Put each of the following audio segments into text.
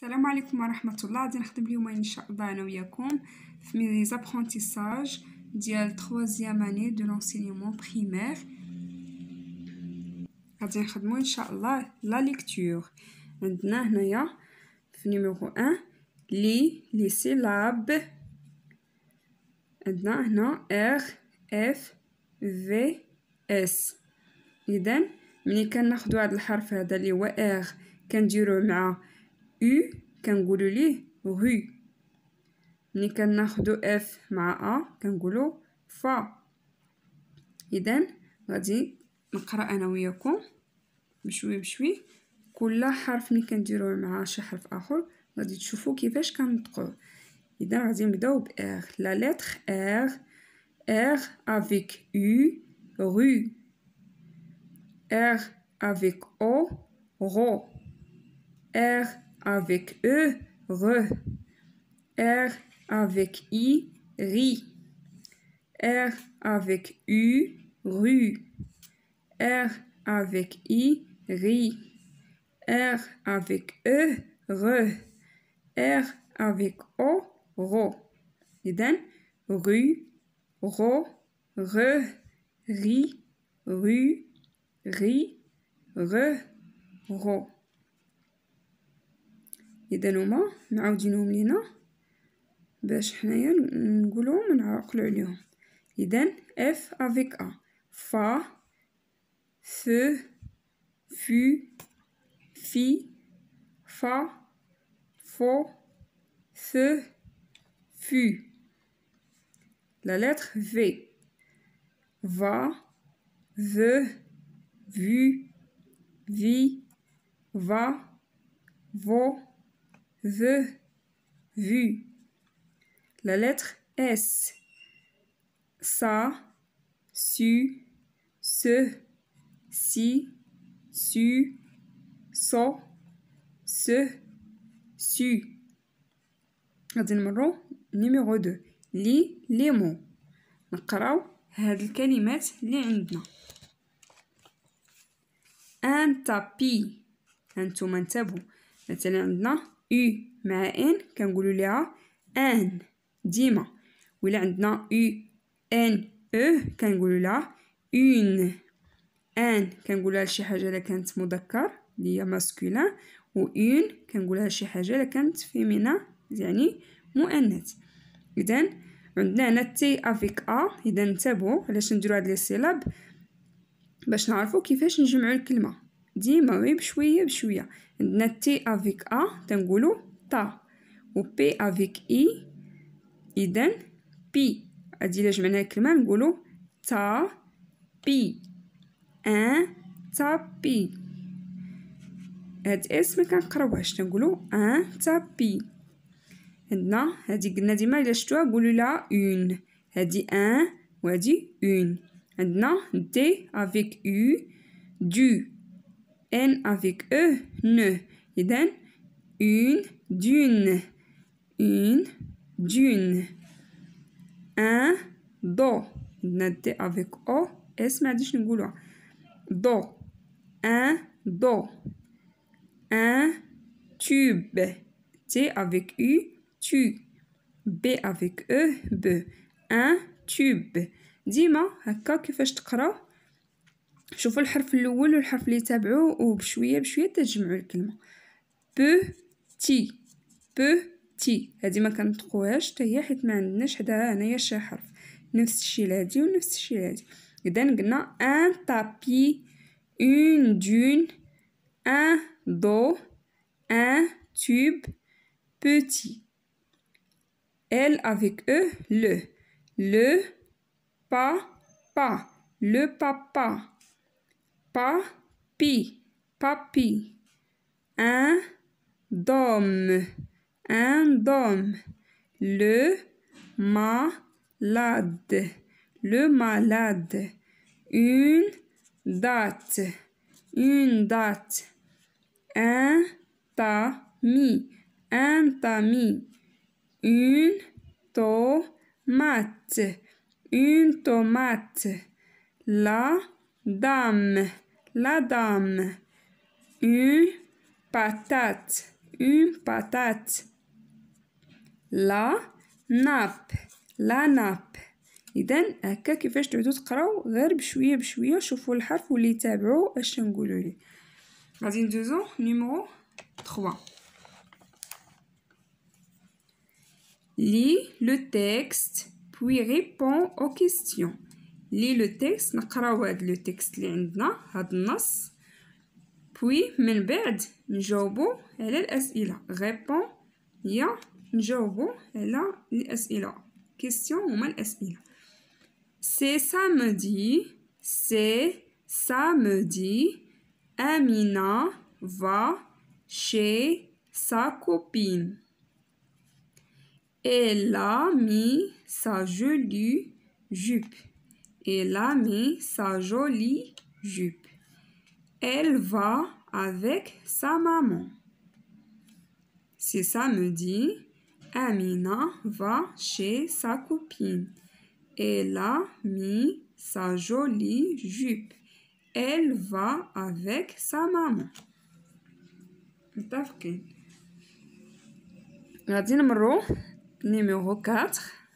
السلام عليكم ورحمة الله. غادي نخدم اليوم ان شاء الله انا وياكم في مي زابرونتيساج ديال 3e اني دو لونسينيومون بريمير. غادي نخدمو ان شاء الله لا ليكتور. عندنا هنايا في نيميرو 1 لي سيلاب، عندنا هنا ار اف في اس. اذا ملي كناخدو هذا الحرف هذا اللي هو ار كنديروه مع U كنقولوا ليه غو. ملي كناخدو اف مع ا كنقولوا فا. اذا غادي نقرا انا وياكم بشوي بشوي كل حرف ملي كنديروه مع شي حرف اخر غادي تشوفوا كيفاش كنطقوه. اذا غادي نبداو ب ار. لا لتر ار، ار افيك U غو، ار افيك او غو، R avec E, re. R avec I, ri. R avec U, ru. R avec I, ri. R avec E, re. R avec O, ro. إذن ru, ro, re, ri, ru, ri, re, ro. إذا هما معاودينهم لينا باش حنايا نقولوهم ونعقلو عليهم. إذا اف افيك ا، فا، ف، فو، في، فا، فو، ف، فو. لا لتر في، فا، في، فو، في، فا، فو، ve, vu. La lettre S, ça, su, se, si, su, so, se, su. غادي نمرو نيميرو 2 لي مو. نقراو هاد الكلمات اللي عندنا. ان تابي، هانتوما انتبهوا. مثلا عندنا U مع N كنقولوا ليها ان ديما، ولا عندنا U N E كنقولوا لها une. ان كنقولها لشي حاجه الا كانت مذكر اللي هي ماسكولين، و une كنقولها لشي حاجه الا كانت فيمينا يعني مؤنث. اذا عندنا هنا تي افيك ا. اذا انتبهوا علاش نديروا هاد لي سيلاب باش نعرفوا كيفاش نجمعوا الكلمه ديما غير بشويه بشويه. عندنا تي افيك ا تنقولوا تا، و بي افيك اي. اذا بي هادي الا جمعنا الكلمه نقولوا تا بي، ان تا بي. هاد اس ما كنقراوهاش تنقولوا ان تا بي. عندنا هادي قلنا ديما الا شفتوها قولوا لها اون. هادي ان وهادي اون. عندنا دي افيك او دو، N avec E, ne. إذن une d'une, une d'une. Un do. عندنا D avec O. S ما عادش نقولوها. Do. Un do. Un tube. T avec U, tu. B avec E, B. Un tube. ديما هكا كيفاش تقراو. شوفوا الحرف الاول والحرف اللي تابعوه وبشويه بشويه تجمعوا الكلمه. بوتي، بوتي هذه ما كنطقوهاش حتى هي حيت ما عندناش حداها هنايا شي حرف. نفس الشيء لهادي ونفس الشيء لهادي. اذا قلنا ان تابي، اون دون، ان دو، ان تيوب، بوتي. elle avec e, le papa, le papa. Papi, papi. Un dôme, un dôme. Le malade, le malade. Une date, une date. Un tamis, un tamis. Une tomate, une tomate. La dame, la dame. Une patate, une patate. La nappe. La nappe. إذن هكا كيفاش تعودو تقراو غير بشوية بشوية. شوفوا الحرف واللي تابعوا اش نقولوا ليه. غادي ندوزو نيميرو 3. Lis le texte puis réponds aux questions. Lis le texte. نقراو هاد لو تكست اللي عندنا هاد النص. puis من بعد نجاوبو على الأسئلة. répond هي نجاوبو على الأسئلة. question هما الأسئلة. C'est samedi. Amina va chez sa copine. Elle a mis sa jolie jupe. Elle va avec sa maman. C'est samedi. Amina va chez sa copine. Elle a mis sa jolie jupe. Elle va avec sa maman. متفقين. غادي نمرو نيميرو 4.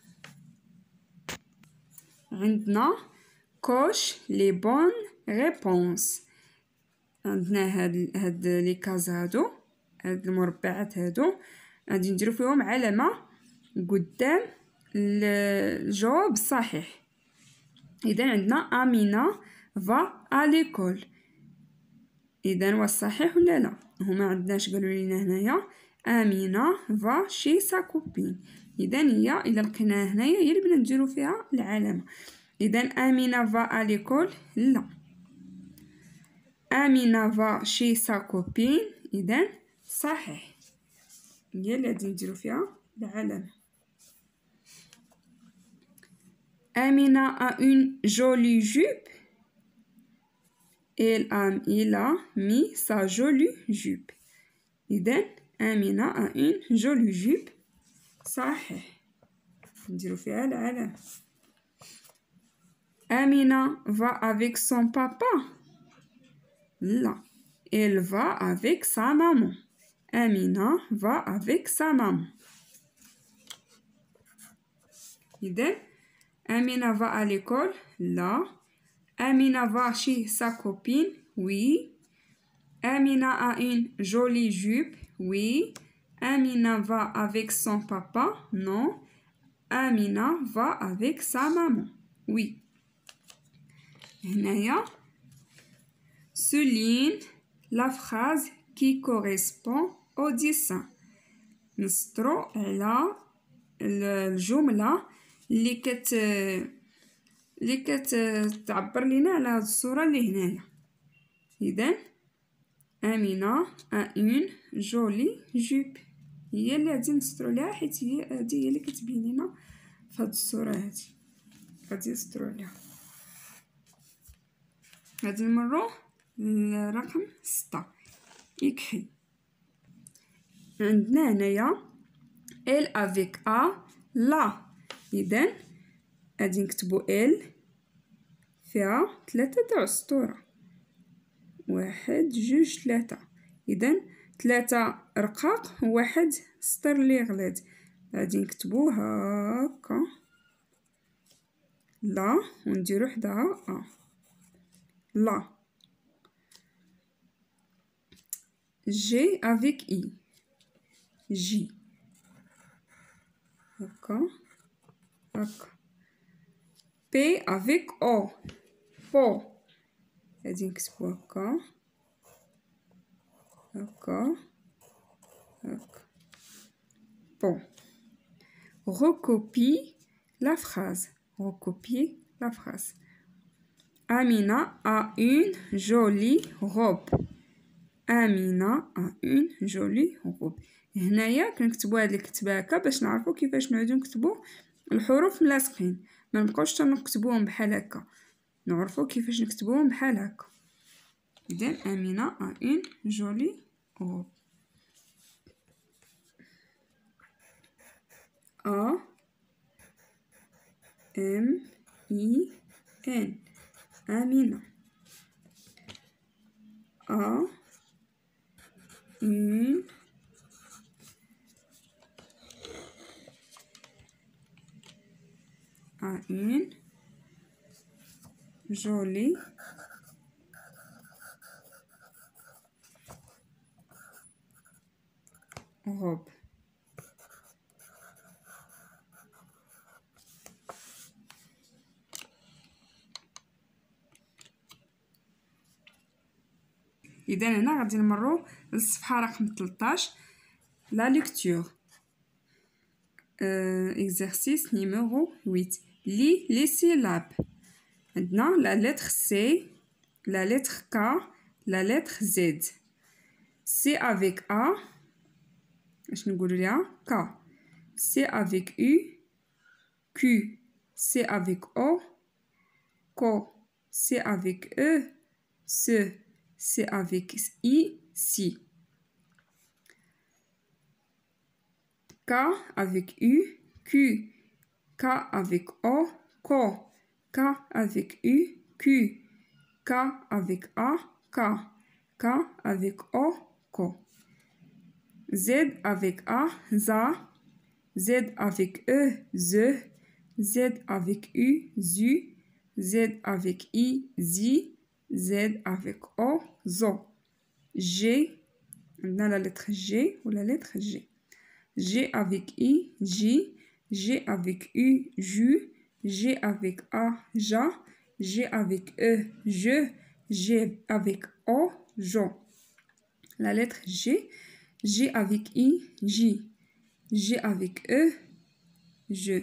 عندنا coche les bonnes réponses. عندنا هاد لي كاز هادو، هاد المربعات هادو غادي نديرو فيهم علامة قدام الجواب الصحيح. إذا عندنا أمينة فا أليكول. إذا واش صحيح ولا لا؟ هما عندناش قالوا لينا هنايا أمينة فا شي سا كوبين. إذا هي إلا لقيناها هنايا هي اللي بدنا نديرو فيها العلامة. إذا أمينة فا أليكول لا. أمينة فا شي سا كوبين إذا صحيح، هي اللي غادي نديرو فيها العلامة. Amina a une jolie jupe. Il a mis sa jolie jupe. إذن Amina a une jolie jupe. صحيح، نديرو فيها العلامة. Amina va avec son papa. لا، elle va avec sa maman. Amina va avec sa maman. إذن Amina va à l'école. là. Amina va chez sa copine. oui. Amina a une jolie jupe. oui. Amina va avec son papa. non. Amina va avec sa maman. oui. هنايا souligne la phrase qui correspond au dessin. نسطرو على الجملة اللي كتعبر لينا على هاد الصورة اللي هنايا. إذن أمينة a une jolie jupe هي اللي غادي نسطرو عليها، حيت هادي هي اللي كتبين لينا في هاد الصورة هادي. غادي نسطرو عليها. غادي نمرو لرقم 6. écrit. عندنا هنايا elle avec a la. إذن غادي نكتبو ال فيها 3 تاع السطورة، 1 2 3. إذن 3 رقاق و1 سطر لي غليظ. غادي نكتبو هاكا لا ونديرو حداها ا. لا. جي افيك اي. جي هاكا هاكا. بي افيك او. بو. غادي نكتبو هاكا هاكا هاكا. بو. recopie la phrase. recopier la phrase. Amina a une jolie robe. Amina a une jolie robe. هنايا كنكتبو هاد الكتابة هكا باش نعرفو كيفاش نعودو نكتبو الحروف ملاصقين، ما نبقاوش نكتبوهم بحال هكا، نعرفو كيفاش نكتبوهم بحال هكا. إذن أمينة a une jolie robe. A M I N. Amina a une عندنا une jolie robe. إذا هنا غادي نمرو للصفحة رقم 13 لا ليكتور. exercice numéro 8 lis les syllabes. عندنا la lettre C, la lettre K, la lettre Z. C avec A اش نقولوا ليها K. C avec U Q. C avec O CO. C avec E SE. C avec I si. K avec U Q. K avec O CO. K avec U Q. K avec A K. K avec O CO. Z avec A ZA. Z avec E ZE. Z avec U ZU. Z avec I ZI. Z avec O ZO. G, on a la lettre G ou la lettre G. G avec I J. G avec U JU. G avec A JA. G avec E JE. G avec O JO. La lettre G. G avec I J. G avec E je.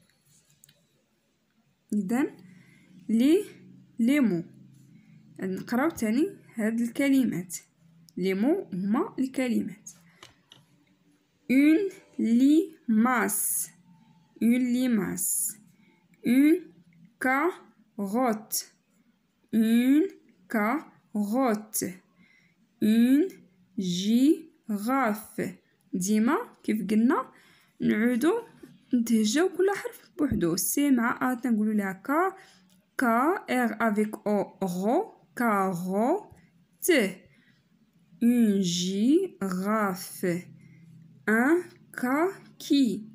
إذن لي مو نقراو تاني هاد الكلمات. لي مو هما الكلمات. une limace. Une limace. Une carotte. Une carotte. Une girafe. ديما كيف قلنا نعودو نتهجاو كل حرف بوحدو. سي مع ا تنقولو ليها كا كا. ار افيك او غو كاروت. اون جيراف. ان كاكي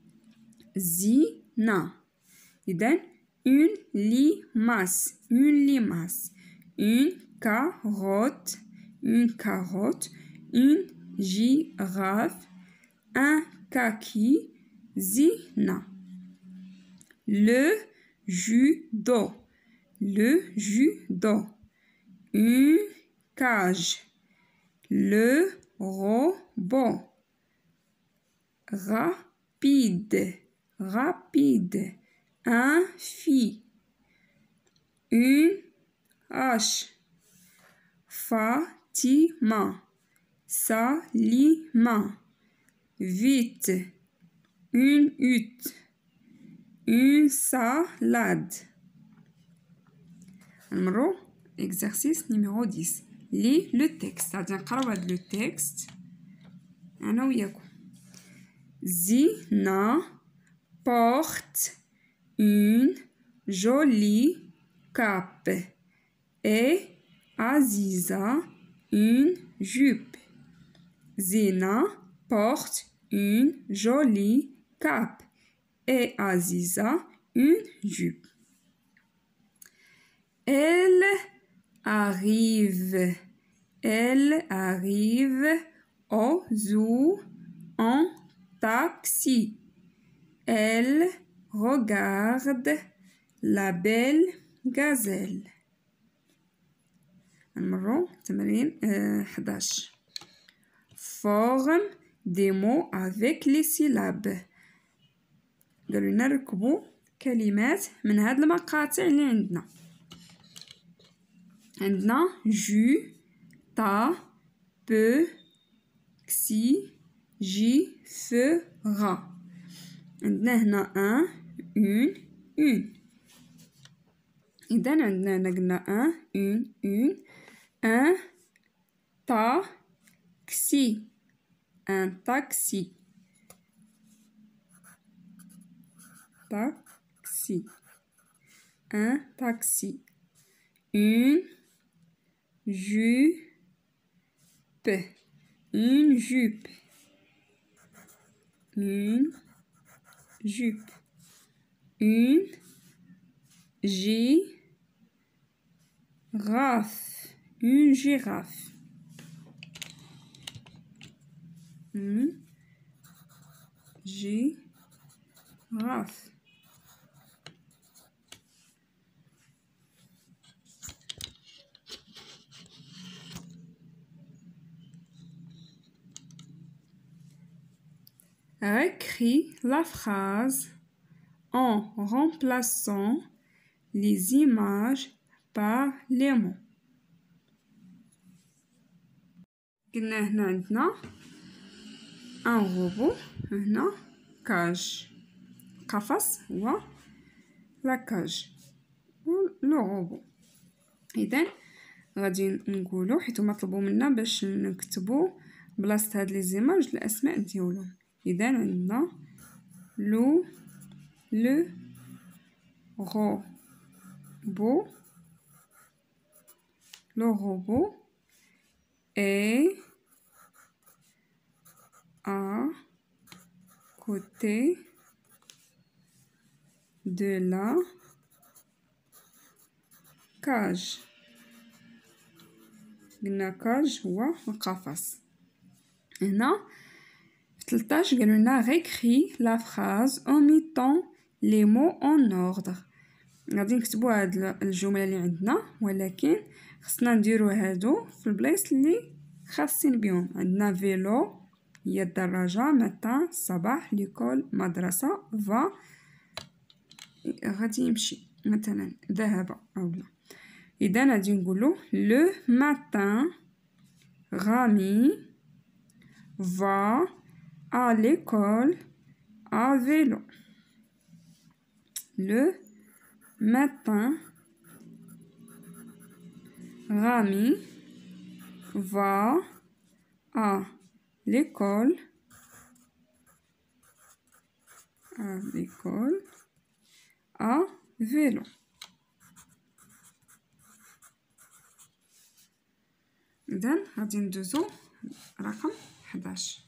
زينة. إذن اون limace. Une limace. Une carotte. Une carotte. Une girafe. Un kaki زينة. Le judo. Le judo. Une cage. Le robot. Rapide. Rapide. Un fil. Une hache. Fatima. Salima. Vite. Une hutte. Une salade. نمرو exercice numéro 10. Lis le texte. غادي نقراو هاد لو تكست أنا وياكم. Zina porte une jolie cape et Aziza une jupe. Zina porte une jolie cape et Aziza une jupe. Elle arrive au zoo en taxi. Elle regarde la belle gazelle. نمرو تمرين 11. Forme des mots avec les syllabes. قالوا لنا نركبوا كلمات من هاد المقاطع اللي عندنا جو تا بو كسي جي فغا. عندنا هنا ان اون اون. إذا عندنا هنا قلنا ان اون اون. ان تاكسي. ان تاكسي. taxi. Un taxi. Une jupe. Une jupe. Une jupe. Une girafe. Une girafe. Une girafe. Écris la phrase en remplaçant les images par les mots. قلنا هنا عندنا ان روبو، هنا كاج، قفص هو لا كاج و لو روبو. اذا غادي نقولوا حيت هما طلبوا منا باش نكتبوا بلاصه هاد لي زيماج الاسماء ديالهم. اذا عندنا لو robot est à côté de la cage. قلنا كاج هو القفص. هنا في 13 قالوا لنا réécris la phrase en mettant les mots en ordre. غادي نكتبوا هاد الجمله اللي عندنا، ولكن خصنا نديرو هادو في البلايص اللي خاصين بهم. عندنا فيلو هي الدراجه، متان الصباح، ليكول مدرسه، فا غادي يمشي مثلا ذهب اولا. اذا غادي نقولوا لو ماتان غامي va à l'école à vélo. Le matin, Rami va à l'école à vélo. إذن غادي ندوزو رقم 11.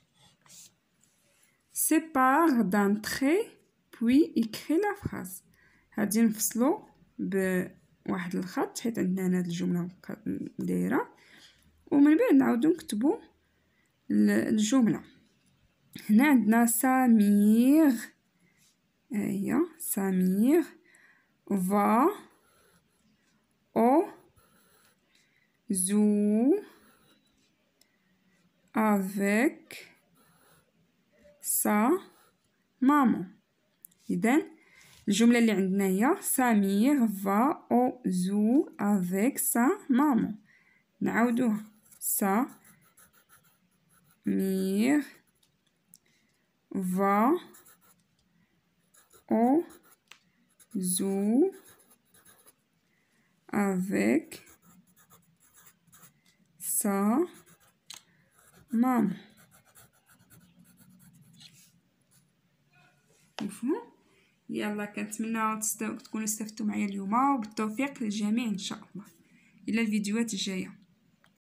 Sépare d'un trait puis écris la phrase. غادي نفصلو بواحد الخط حيت عندنا هاد الجمله دايره، ومن بعد نعاودو نكتبو الجمله. هنا عندنا سمير، هي سمير va au zoo avec sa maman. إذن الجملة اللي عندنا هي سمير va au zoo avec sa maman. نعاودوها سمير va au zoo avec sa maman. مفهوم؟ يلا كنتمنى تكونوا استفدتوا معايا اليوم، وبالتوفيق للجميع ان شاء الله. الى الفيديوهات الجايه.